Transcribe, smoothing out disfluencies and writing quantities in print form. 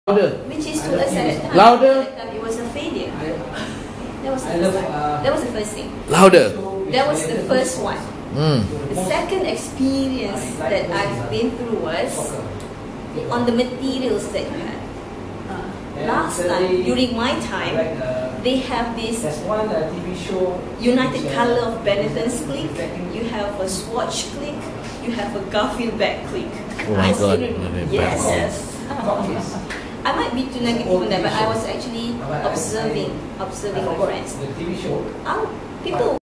Louder. Which is to us at that time. Louder. At that time, it was a failure. That was the first time. That was the first thing. Louder. That was the first one. Mm. The second experience that I've been through was on the materials that you had. Last time, during my time, they have this United Color of Benetton's click. You have a Swatch click. You have a Garfield bag click. Oh my God. Yes. I might be too negative on that, but I was actually observing my friends. People